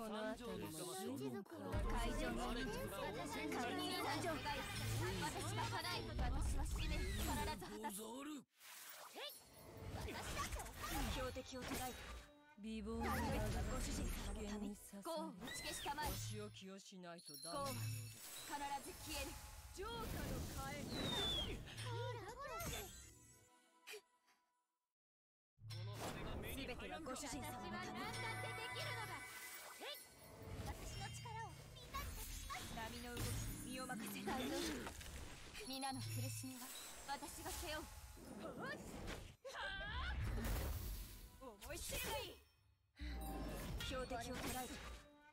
この辺りも一族の会場に私に誕生私が叶え私は使命必ず果たす。私だって標的を捉えた。 美貌ごが主人様のために危険にさゴーを打ち消したまえ。 お仕置きをしないとダメゴーなよう必ず消える。 浄化の火炎すべてはご主人様のため。私は何だってできるのだ。私の力をみんなに託します。波の動きに身を任せ。大丈夫。皆の苦しみは私が背負う。思い知ればいい。標的を捉えた。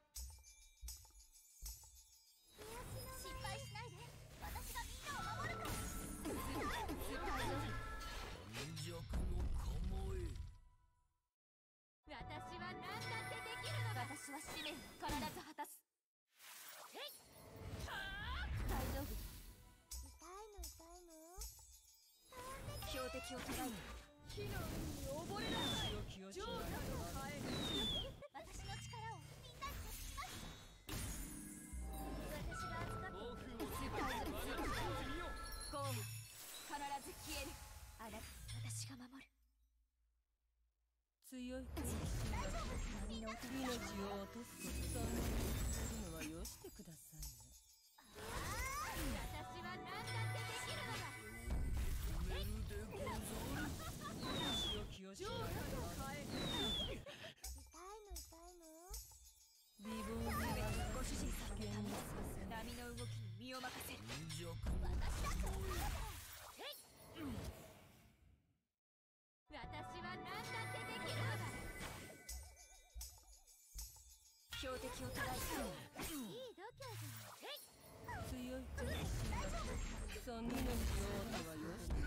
心配しないで。私がみんなを守るから。大丈夫。 弱の構え私は何だってできるのだ。私は使命を必ず果たす。大丈夫。痛いの標的を捉えた。 火の海に溺れなさい浄化の火炎私の力をみんなに託します。私が預かって大丈夫。ゴーは必ず消える。あなた私が守る。 強い攻撃しな波の音命を落とすことそんなにするのはよしてくださいね。 私は何だってできるのだ。 止めるでござるお仕置きをしないと美貌がご主人様のため危険にさせ波の動きに身を任せる。 弱の私だ私は何だってできるのだ。標的を捉えた。いい度胸じゃん。 強い攻撃しなそんな命を負うとはよして